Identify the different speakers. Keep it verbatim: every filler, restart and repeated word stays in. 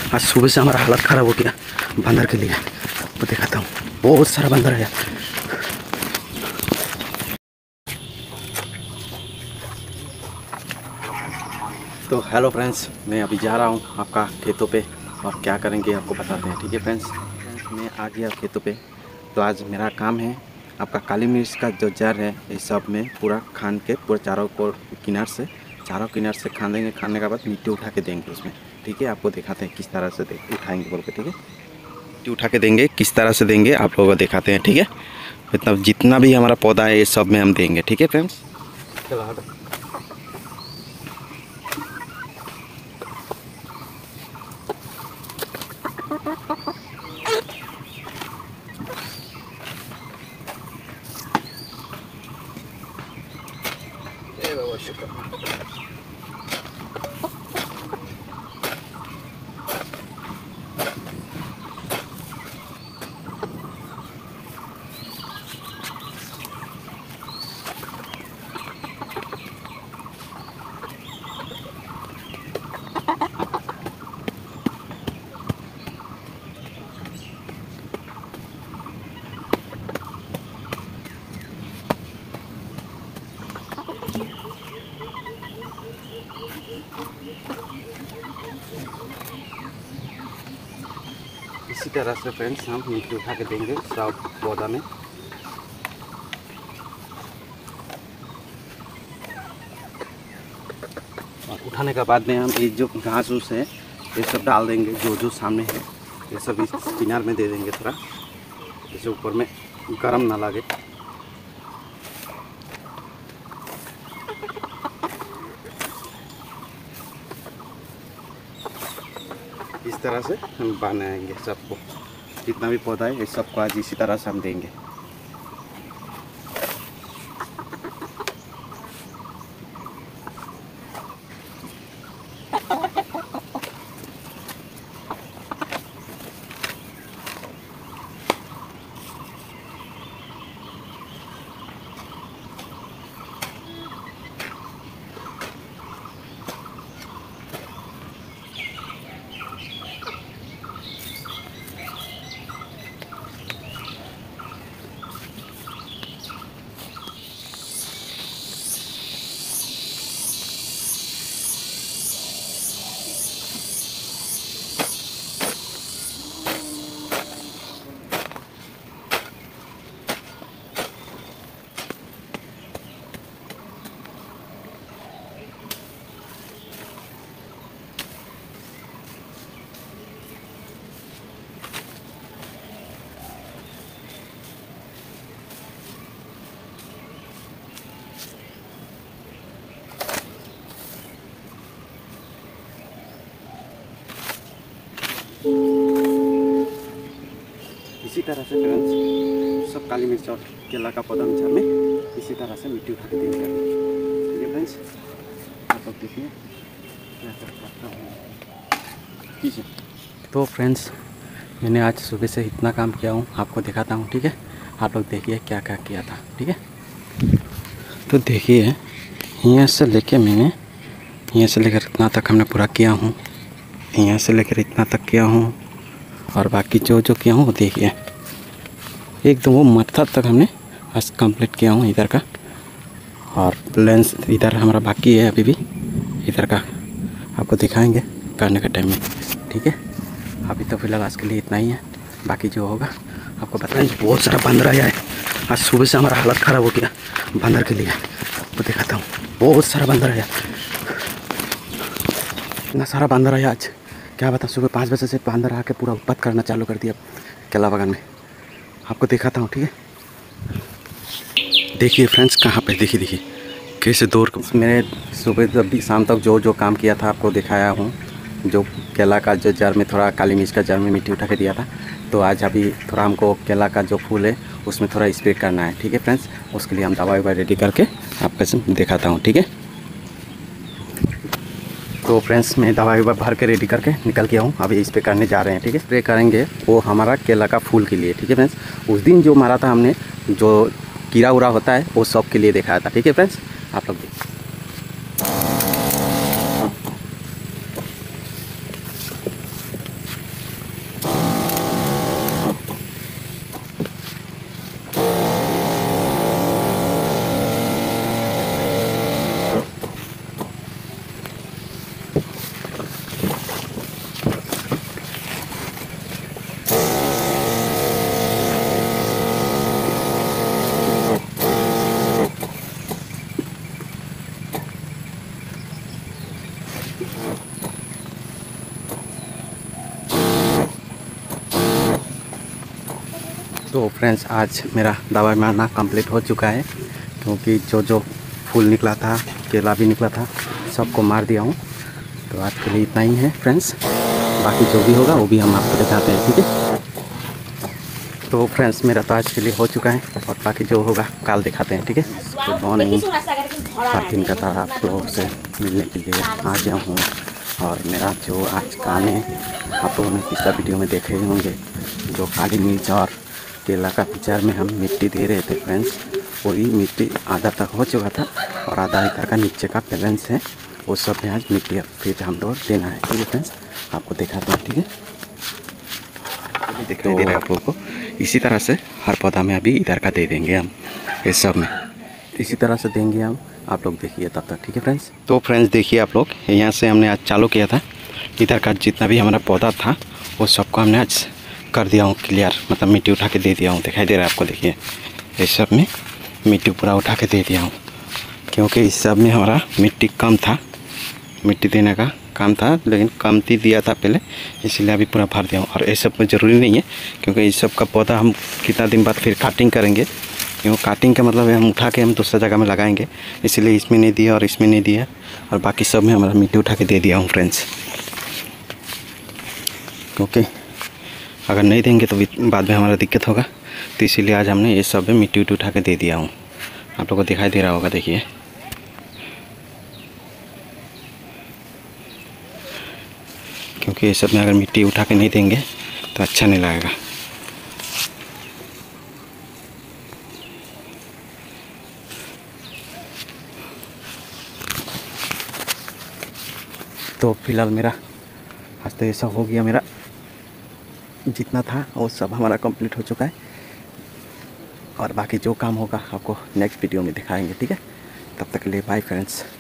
Speaker 1: आज सुबह से हमारा हालत ख़राब हो गया बंदर के लिए। आपको दिखाता हूँ, बहुत सारा बंदर है। तो हेलो फ्रेंड्स, मैं अभी जा रहा हूँ आपका खेतों पे और क्या करेंगे आपको बताते हैं। ठीक है फ्रेंड्स, मैं आ गया खेतों पे। तो आज मेरा काम है आपका काली मिर्च का जो जड़ है इस सब में पूरा खान के पूरा चारों को किनार से चारों किनार से खान देंगे। खाने के बाद मिट्टी उठा के देंगे उसमें। ठीक है, आपको दिखाते हैं किस तरह से दे उठाएंगे बोल के। ठीक है, मिट्टी उठा के देंगे, किस तरह से देंगे आप लोगों को दिखाते हैं। ठीक है, इतना जितना भी हमारा पौधा है ये सब में हम देंगे। ठीक है फ्रेंड्स, चलो इसी तरह से फ्रेंड्स हम मिट्टी उठा के देंगे सब पौधा में। और उठाने के बाद में हम ये जो घास उस है ये सब डाल देंगे, जो जो सामने है ये सब इस किनार में दे देंगे, थोड़ा जैसे ऊपर में गर्म ना लगे। इस तरह से हम बनाएंगे सबको, जितना भी पौधा है इस सबको आज इसी तरह से हम देंगे। इसी तरह से फ्रेंड्स सब काली मिर्च और केला का पौधा में में इसी तरह से मिट्टी उठा के देंगे। ठीक है फ्रेंड्स, आप लोग देखिए क्या करता हूँ। ठीक है, तो फ्रेंड्स मैंने आज सुबह से इतना काम किया हूँ, आपको दिखाता हूँ। ठीक है, आप लोग देखिए क्या क्या किया था। ठीक है, तो देखिए यहाँ से लेके मैंने यहाँ से लेकर इतना तक हमने पूरा किया हूँ, यहाँ से लेकर इतना तक किया हूँ और बाकी जो जो किया हूँ वो देखिए एकदम वो मत्था तक हमने आज कंप्लीट किया हूँ इधर का। और लेंस इधर हमारा बाकी है अभी भी, इधर का आपको दिखाएंगे करने के टाइम में। ठीक है, अभी तो फिलहाल आज के लिए इतना ही है, बाकी जो होगा आपको बताएंगे। बहुत सारा बंदर आया है, आज सुबह से हमारा हालत ख़राब हो गया बंदर के लिए। आपको दिखाता हूँ, बहुत सारा बंदर आया, इतना सारा बंदर आया आज क्या बता। सुबह पाँच बजे से बंदर आके पूरा उत्पात करना चालू कर दिया केला बागान में। आपको दिखाता हूँ। ठीक है, देखिए फ्रेंड्स कहाँ पे, देखिए देखिए कैसे दौड़। मैंने सुबह जब भी शाम तक जो जो काम किया था आपको दिखाया हूँ। जो केला का जो जड़ में थोड़ा काली मिर्च का जड़ में मिट्टी उठा के दिया था, तो आज अभी थोड़ा हमको केला का जो फूल है उसमें थोड़ा स्प्रे करना है। ठीक है फ्रेंड्स, उसके लिए हम दवा ववा रेडी करके आपको दिखाता हूँ। ठीक है, तो फ्रेंड्स मैं दवाई ववा भर के रेडी करके निकल के आऊँ, अभी इस पे करने जा रहे हैं। ठीक है, स्प्रे करेंगे वो हमारा केला का फूल के लिए। ठीक है फ्रेंड्स, उस दिन जो मारा था हमने, जो कीड़ा उड़ा होता है वो सब के लिए दिखाया था। ठीक है फ्रेंड्स, आप लोग देखिए। तो फ्रेंड्स आज मेरा दवाई मारना कंप्लीट हो चुका है, क्योंकि जो जो फूल निकला था, केला भी निकला था, सबको मार दिया हूँ। तो आज के लिए इतना ही है फ्रेंड्स, बाकी जो भी होगा वो भी हम आपको दिखाते हैं, ठीक है। तो फ्रेंड्स मेरा तो आज के लिए हो चुका है और बाकी जो होगा कल दिखाते हैं, ठीक है। Good morning. सात दिन का था आप लोगों से मिलने के लिए आ गया हूँ। और मेरा जो आज काम है आप लोगों ने पिछला वीडियो में देखे ही होंगे, जो काली मिर्च और केला का पिक्चर में हम मिट्टी दे रहे थे फ्रेंड्स, वही मिट्टी आधा तक हो चुका था और आधा इधर का नीचे का बैलेंस है, वो सब में आज मिट्टी फिर हम लोग देना है, ठीक है फ्रेंड्स। आपको दिखाते हैं, ठीक है। दिखाई दे रहा है आप लोगों को। इसी तरह से हर पौधा में अभी इधर का दे देंगे हम, इस सब में इसी तरह से देंगे हम। आप लोग देखिए तब तक, ठीक है फ्रेंड्स। तो फ्रेंड्स देखिए आप लोग, यहाँ से हमने आज चालू किया था, इधर का जितना भी हमारा पौधा था वो सबको हमने आज कर दिया हूँ क्लियर, मतलब मिट्टी उठा के दे दिया हूँ। दिखाई दे रहा है आपको, देखिए इस सब में मिट्टी पूरा उठा के दे दिया हूँ, क्योंकि इस सब में हमारा मिट्टी कम था, मिट्टी देने का काम था, लेकिन कमती दिया था पहले, इसलिए अभी पूरा भर दिया हूँ। और ये सब में ज़रूरी नहीं है, क्योंकि इस सब का पौधा हम कितना दिन बाद फिर काटिंग करेंगे, क्योंकि काटिंग का मतलब है हम उठा के हम दूसरा जगह में लगाएंगे, इसलिए इसमें नहीं दिया और इसमें नहीं दिया, और बाकी सब में हमारा मिट्टी उठा के दे दिया हूँ फ्रेंड्स। क्योंकि अगर नहीं देंगे तो बाद में हमारा दिक्कत होगा, तो इसीलिए आज हमने ये सब में मिट्टी उठी उठा के दे दिया हूँ। आप लोगों को दिखाई दे रहा होगा, देखिए क्योंकि ये सब में अगर मिट्टी उठा के नहीं देंगे तो अच्छा नहीं लगेगा। तो फिलहाल मेरा आज तो ऐसा हो गया, मेरा जितना था वो सब हमारा कंप्लीट हो चुका है, और बाकी जो काम होगा आपको नेक्स्ट वीडियो में दिखाएंगे, ठीक है। तब तक के लिए बाय फ्रेंड्स।